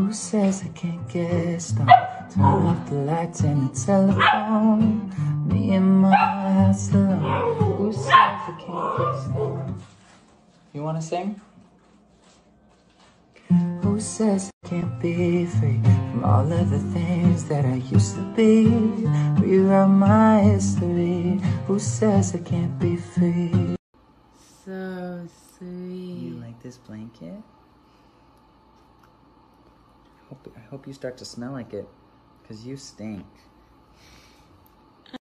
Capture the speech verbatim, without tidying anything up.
Who says I can't get stoned? Turn off the lights and the telephone. Me and my house alone. Who says I can't get stoned? You wanna sing? Who says I can't be free from all of the things that I used to be? Rewrite my history. Who says I can't be free? So sweet. You like this blanket? I hope, I hope you start to smell like it, because you stink.